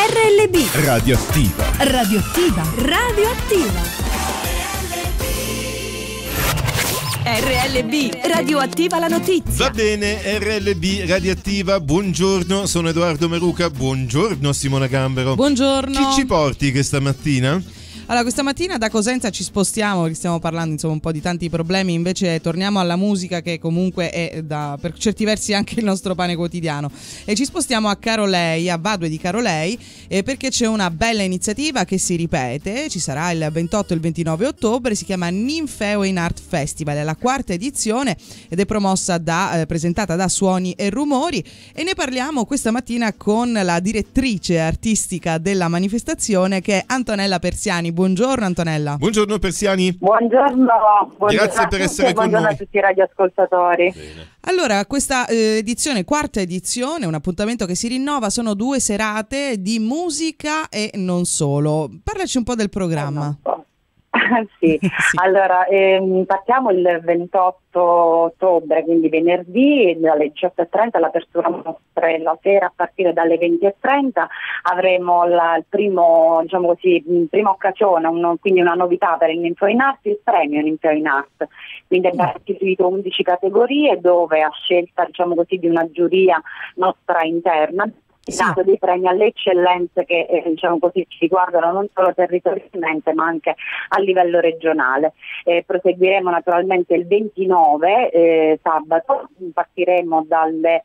RLB Radioattiva. Radioattiva. Radioattiva. RLB Radioattiva la notizia. Va bene, RLB Radioattiva, buongiorno, sono Edoardo Meruca, buongiorno Simona Gambero. Buongiorno. Chi ci porti questa mattina? Allora, questa mattina da Cosenza ci spostiamo perché stiamo parlando insomma un po' di tanti problemi, invece torniamo alla musica che comunque è per certi versi anche il nostro pane quotidiano, e ci spostiamo a Carolei, a Vadue di Carolei, perché c'è una bella iniziativa che si ripete, ci sarà il 28 e il 29 ottobre, si chiama Ninfeo in Art Festival, è la quarta edizione ed è promossa presentata da Suoni e Rumori, e ne parliamo questa mattina con la direttrice artistica della manifestazione, che è Antonella Persiani. Buongiorno Antonella. Buongiorno Persiani. Buongiorno. Grazie per essere con buongiorno noi. a tutti i radioascoltatori. Bene. Allora, questa quarta edizione, un appuntamento che si rinnova, sono 2 serate di musica e non solo. Parlaci un po' del programma. Sì. Sì. Allora partiamo il 28 ottobre, quindi venerdì, dalle 18:30 l'apertura mostre, la sera a partire dalle 20:30 avremo il primo, diciamo così, prima occasione, quindi una novità per il Ninfeo in Art, il premio Ninfeo in Art. Quindi abbiamo istituito 11 categorie dove, a scelta, diciamo così, di una giuria nostra interna, dato dei premi alle eccellenze che diciamo così ci riguardano non solo territorialmente ma anche a livello regionale. Proseguiremo naturalmente il 29 sabato, partiremo dalle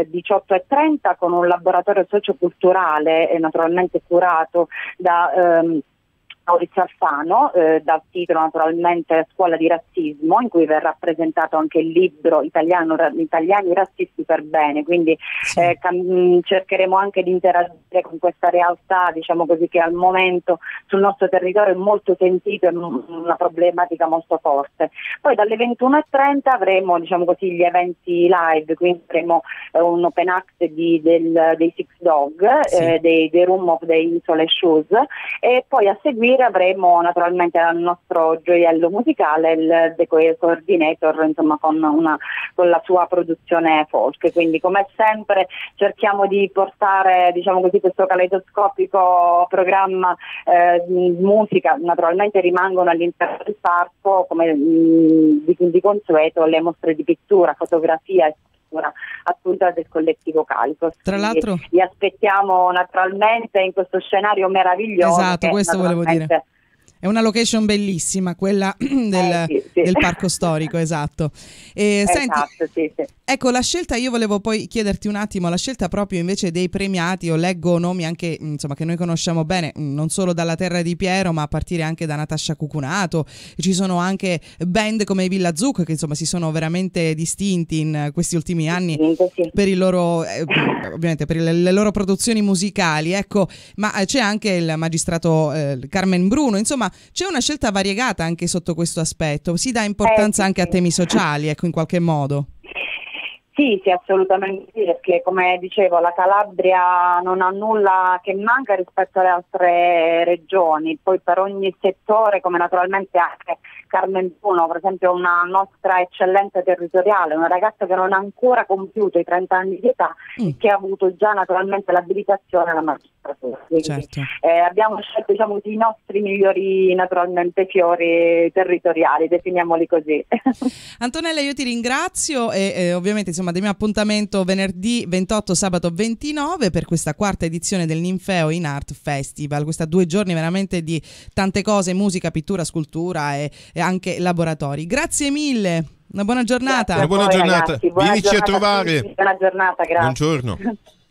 18:30 con un laboratorio socioculturale naturalmente curato da Maurizio Alfano, dal titolo naturalmente Scuola di razzismo, in cui verrà presentato anche il libro Italiani razzisti per bene, quindi cercheremo anche di interagire con questa realtà, diciamo così, che al momento sul nostro territorio è molto sentito e una problematica molto forte. Poi dalle 21:30 avremo, diciamo così, gli eventi live, quindi avremo un open act dei Six Dog, dei Room of the Insole Shoes, e poi a seguire avremo naturalmente al nostro gioiello musicale il The Coordinator, insomma con la sua produzione folk. Quindi, come sempre, cerchiamo di portare, diciamo così, questo caleidoscopico programma musica. Naturalmente rimangono all'interno del parco, come di consueto, le mostre di pittura, fotografia e appunto del collettivo Calicos. Tra l'altro li aspettiamo naturalmente in questo scenario meraviglioso. Esatto, questo volevo dire. È una location bellissima, quella del parco storico, esatto. Esatto, senti, sì. Ecco, la scelta, io volevo poi chiederti un attimo, la scelta proprio invece dei premiati, io leggo nomi anche, insomma, che noi conosciamo bene, non solo dalla terra di Piero, ma a partire anche da Natascia Cucunato. Ci sono anche band come i Villa Zuc, che insomma si sono veramente distinti in questi ultimi anni per i loro, ovviamente per le loro produzioni musicali, ecco, ma c'è anche il magistrato Carmen Bruno, insomma c'è una scelta variegata anche sotto questo aspetto, si dà importanza anche a temi sociali, ecco, in qualche modo. Sì, assolutamente sì, perché come dicevo la Calabria non ha nulla che manca rispetto alle altre regioni, poi per ogni settore, come naturalmente anche Carmen Bruno, per esempio, una nostra eccellenza territoriale, una ragazza che non ha ancora compiuto i 30 anni di età e che ha avuto già naturalmente l'abilitazione alla magistratura. Quindi, certo. Abbiamo scelto, diciamo, i nostri migliori naturalmente fiori territoriali, definiamoli così. Antonella, io ti ringrazio e ovviamente insomma del mio appuntamento venerdì 28, sabato 29 per questa quarta edizione del Ninfeo in Art Festival, questa 2 giorni veramente di tante cose, musica, pittura, scultura e anche laboratori. Grazie mille, una buona giornata. Una buona giornata. Ragazzi, buona Vienici giornata a trovare. Buona giornata, grazie. Buongiorno.